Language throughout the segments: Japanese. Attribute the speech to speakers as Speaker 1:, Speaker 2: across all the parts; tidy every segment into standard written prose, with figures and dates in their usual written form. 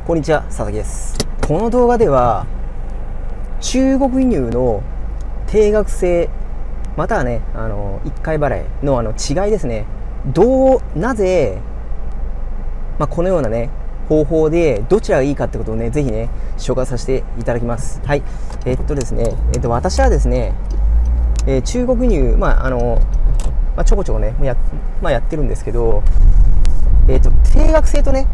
Speaker 1: こんにちは、佐々木です。この動画では中国輸入の定額制またはね1回払いの違いですね。なぜ、このようなね方法でどちらがいいかってことをねぜひね紹介させていただきます。はい。ですね、私はですね、中国輸入ちょこちょこねやってるんですけど、定額制とね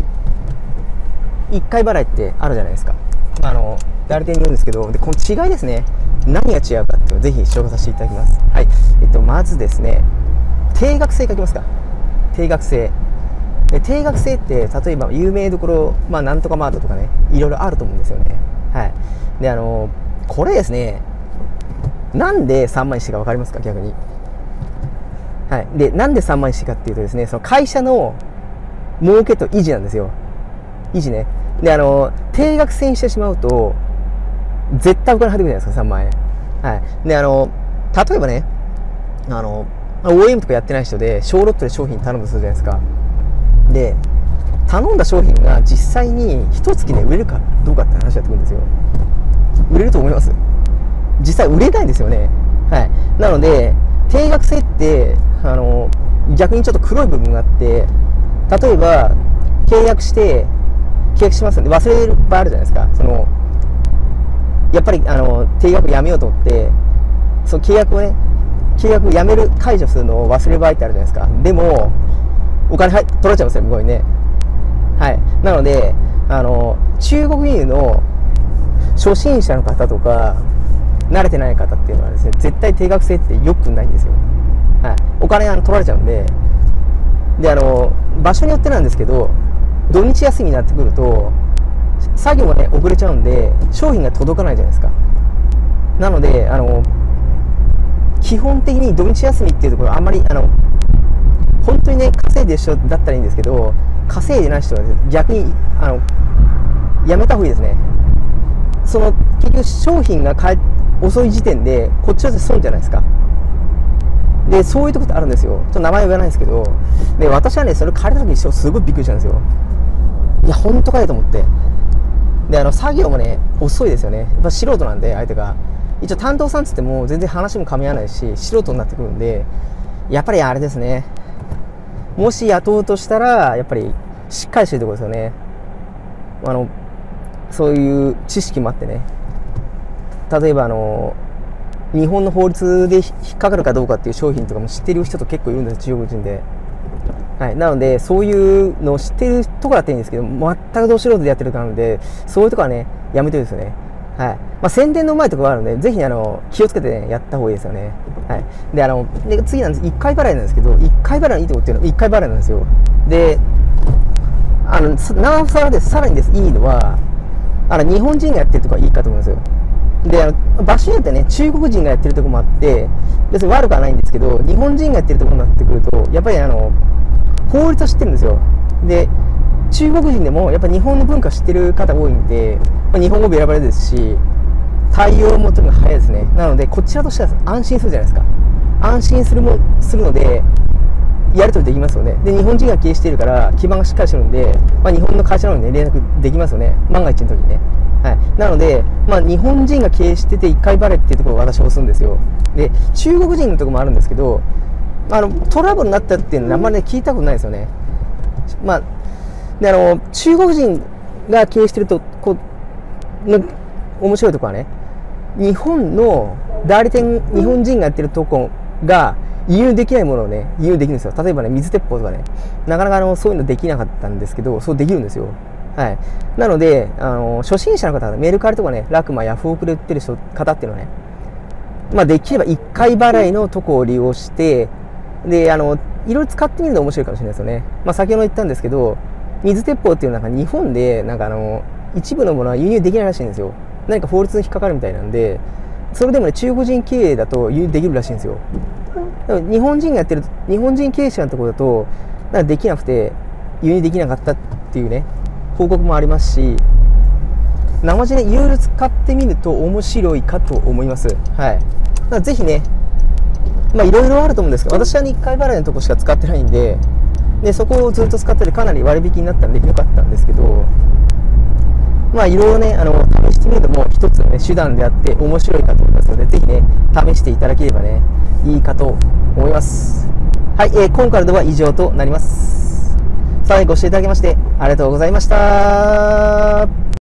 Speaker 1: 1回払いってあるじゃないですか。代理店に言うんですけど、この違いですね、何が違うかっていうのをぜひ紹介させていただきます。はい。まずですね、定額制書きますか。定額制。定額制って例えば有名どころ、なんとかマートとかねいろいろあると思うんですよね。はい。でこれですね、なんで3万にしてか分かりますか、逆に。はい。でなんで3万にしてかっていうとですね、その会社の儲けと維持なんですよ。維持ね。で定額制にしてしまうと絶対お金入ってくるじゃないですか、3万円。はい。で例えばねOEM とかやってない人で小ロットで商品頼むとするじゃないですか。で頼んだ商品が実際に一月ね売れるかどうかって話になってくるんですよ。売れると思います？実際売れないんですよね。はい。なので定額制って逆にちょっと黒い部分があって、例えば契約しますので忘れる場合あるじゃないですか。やっぱり定額やめようと思ってその契約をやめる解除するのを忘れる場合ってあるじゃないですか。でもお金取られちゃいますよ、向こうにね。はい。なので中国輸入の初心者の方とか慣れてない方っていうのはですね、絶対定額制って良くないんですよ。はい。お金取られちゃうんで。で場所によってなんですけど、土日休みになってくると作業がね遅れちゃうんで商品が届かないじゃないですか。なので基本的に土日休みっていうところあんまり本当にね稼いでる人だったらいいんですけど、稼いでない人は、ね、逆にやめた方がいいですね。結局商品が遅い時点でこっちは損じゃないですか。でそういうとこってあるんですよ。ちょっと名前は言わないですけど、で私はねそれ借りた時にすごいびっくりしたんですよ。いや本当かよと思って。で作業もね遅いですよね。やっぱ素人なんで、相手が一応担当さんつっても全然話も噛み合わないし素人になってくるんで、やっぱりあれですね、もし雇うとしたらやっぱりしっかりしてるところですよね。そういう知識もあってね、例えば日本の法律で引っかかるかどうかっていう商品とかも知ってる人と結構いるんです、中国人で。はい。なのでそういうのを知ってるところだっていいんですけど、全くど素人でやってるからなので、そういうところはねやめてるんですよね。はい。宣伝のうまいところがあるので、ぜひ気をつけて、ね、やった方がいいですよね。はい。で次なんです、1回払いなんですけど、1回払いのいいところっていうのは1回払いなんですよ。でなおさらです、さらにです、いいのは日本人がやってるところはいいかと思うんですよ。で場所によってね中国人がやってるところもあって、別に悪くはないんですけど、日本人がやってるところになってくるとやっぱり法律を知ってるんですよ。で中国人でもやっぱ日本の文化を知ってる方が多いんで、日本語も選ばれるですし、対応もとにかく早いですね。なのでこちらとしては安心するじゃないですか。安心するのでやり取りできますよね。で日本人が経営しているから基盤がしっかりしてるんで、日本の会社なのにね連絡できますよね、万が一の時にね。はい。なので日本人が経営してて1回払いっていうところを私は押すんですよ。で中国人のところもあるんですけど、トラブルになったっていうのはあんまりね聞いたことないですよね。で中国人が経営してるとの面白いところはね、日本の代理店、日本人がやってるとこが輸入できないものをね輸入できるんですよ。例えばね水鉄砲とかね、なかなかそういうのできなかったんですけど、そうできるんですよ。はい。なので初心者の方はメルカリとかねラクマヤフオクで売ってる方っていうのはね、できれば1回払いのとこを利用して、でいろいろ使ってみると面白いかもしれないですよね。先ほど言ったんですけど、水鉄砲っていう日本で一部のものは輸入できないらしいんですよ。何か法律に引っかかるみたいなんで、それでもね中国人経営だと輸入できるらしいんですよ。でも日本人がやってる、日本人経営者のところだとできなくて輸入できなかったっていうね報告もありますし、生地ねいろいろ使ってみると面白いかと思います。はい。だからぜひね、いろいろあると思うんですけど、私は1回払いのとこしか使ってないんで、そこをずっと使っててかなり割引になったんで良かったんですけど、 まあいろいろね、試してみるのも一つのね、手段であって面白いかと思いますので、ぜひね、試していただければね、いいかと思います。はい、今回の動画は以上となります。最後ご視聴いただきまして、ありがとうございました。